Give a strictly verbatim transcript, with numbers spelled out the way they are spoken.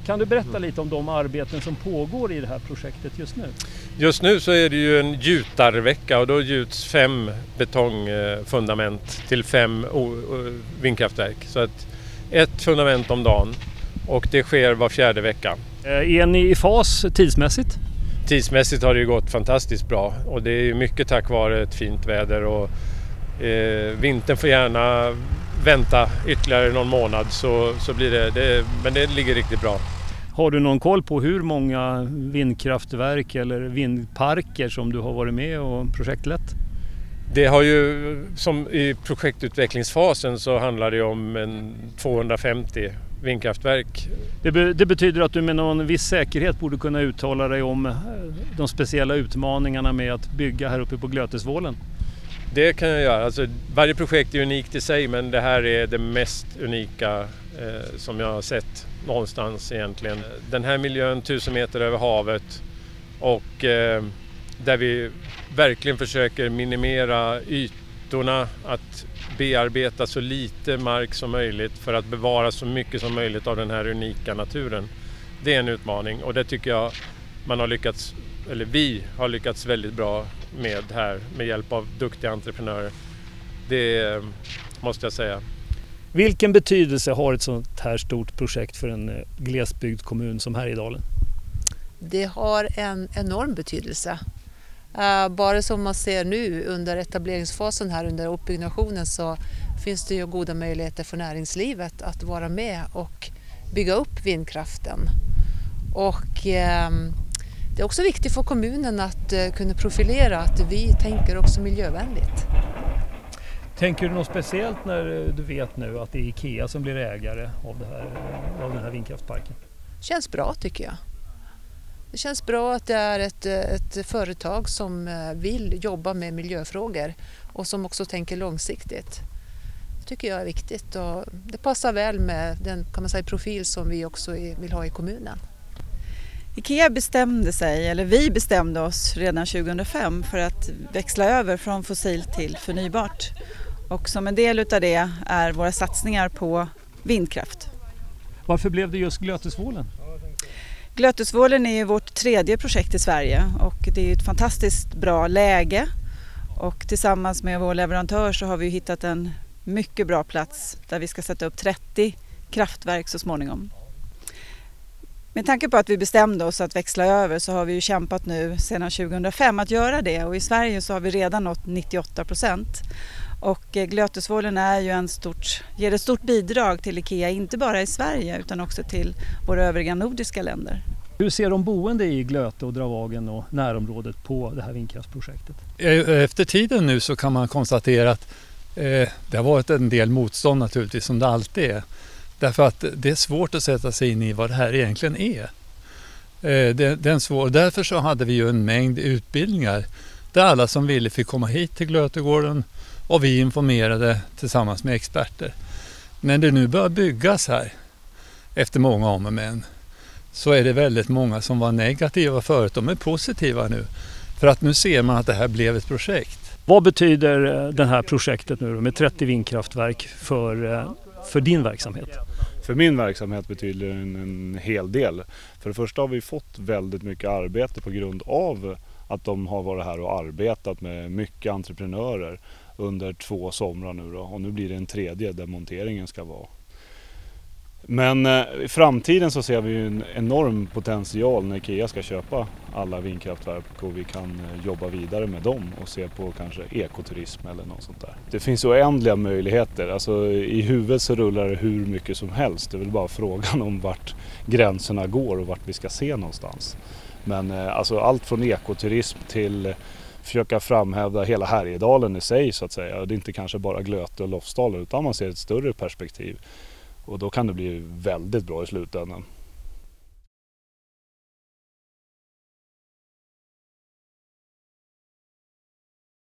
Kan du berätta lite om de arbeten som pågår i det här projektet just nu? Just nu så är det ju en gjutarvecka och då gjuts fem betongfundament till fem vindkraftverk. Så att ett fundament om dagen och det sker var fjärde vecka. Är ni i fas tidsmässigt? Tidsmässigt har det ju gått fantastiskt bra och det är ju mycket tack vare ett fint väder och eh, vintern får gärna vänta ytterligare någon månad så, så blir det, det, men det ligger riktigt bra. Har du någon koll på hur många vindkraftverk eller vindparker som du har varit med och projektlett? Det har ju, som i projektutvecklingsfasen så handlar det om en tvåhundrafemtio vindkraftverk. Det, be, det betyder att du med någon viss säkerhet borde kunna uttala dig om de speciella utmaningarna med att bygga här uppe på Glötesvålen. Det kan jag göra. Alltså, varje projekt är unikt i sig men det här är det mest unika eh, som jag har sett någonstans egentligen. Den här miljön tusen meter över havet och eh, där vi verkligen försöker minimera ytorna, att bearbeta så lite mark som möjligt för att bevara så mycket som möjligt av den här unika naturen. Det är en utmaning och det tycker jag man har lyckats, eller vi har lyckats väldigt bra med här med hjälp av duktiga entreprenörer. Det måste jag säga. Vilken betydelse har ett sånt här stort projekt för en glesbygdskommun som Härjedalen? Det har en enorm betydelse. Bara som man ser nu under etableringsfasen här under uppbyggnationen så finns det ju goda möjligheter för näringslivet att vara med och bygga upp vindkraften. Och eh, det är också viktigt för kommunen att eh, kunna profilera att vi tänker också miljövänligt. Tänker du något speciellt när du vet nu att det är IKEA som blir ägare av, det här, av den här vindkraftparken? Känns bra tycker jag. Det känns bra att det är ett, ett företag som vill jobba med miljöfrågor och som också tänker långsiktigt. Det tycker jag är viktigt och det passar väl med den kan man säga, profil som vi också vill ha i kommunen. IKEA bestämde sig, eller vi bestämde oss redan tjugohundrafem för att växla över från fossil till förnybart. Och som en del av det är våra satsningar på vindkraft. Varför blev det just Glötesvålen? Glötesvålen är vårt tredje projekt i Sverige och det är ett fantastiskt bra läge. Och tillsammans med vår leverantör så har vi hittat en mycket bra plats där vi ska sätta upp trettio kraftverk så småningom. Med tanke på att vi bestämde oss att växla över så har vi ju kämpat nu sedan tjugohundrafem att göra det och i Sverige så har vi redan nått nittioåtta procent. Och Glötesvålen är ju en stort, ger ett stort bidrag till IKEA, inte bara i Sverige utan också till våra övriga nordiska länder. Hur ser de boende i Glöte och Dravagen och närområdet på det här vindkraftsprojektet? Efter tiden nu så kan man konstatera att eh, det har varit en del motstånd naturligtvis som det alltid är. Därför att det är svårt att sätta sig in i vad det här egentligen är. Eh, det, det är en svår, därför så hade vi ju en mängd utbildningar där alla som ville fick komma hit till Glötegården och vi informerade tillsammans med experter. När det nu börjar byggas här efter många om och men så är det väldigt många som var negativa förut. De är positiva nu för att nu ser man att det här blev ett projekt. Vad betyder det här projektet nu med trettio vindkraftverk för, för din verksamhet? För min verksamhet betyder det en, en hel del. För det första har vi fått väldigt mycket arbete på grund av att de har varit här och arbetat med mycket entreprenörer under två somrar nu då. Och nu blir det en tredje där monteringen ska vara. Men eh, i framtiden så ser vi ju en enorm potential när IKEA ska köpa alla vindkraftverk och vi kan eh, jobba vidare med dem och se på kanske ekoturism eller något sånt där. Det finns oändliga möjligheter. Alltså, i huvudet så rullar det hur mycket som helst. Det är väl bara frågan om vart gränserna går och vart vi ska se någonstans. Men eh, alltså, allt från ekoturism till eh, försöka framhäva hela Härjedalen i sig så att säga. Det är inte kanske bara Glöte och Lofsdalen utan man ser ett större perspektiv. Och då kan det bli väldigt bra i slutändan.